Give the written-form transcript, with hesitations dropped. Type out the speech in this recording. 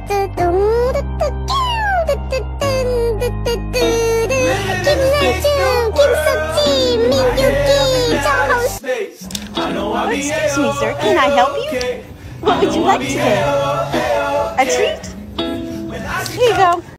Excuse me, sir. Can I help you? What would you like today? A treat? Here you go.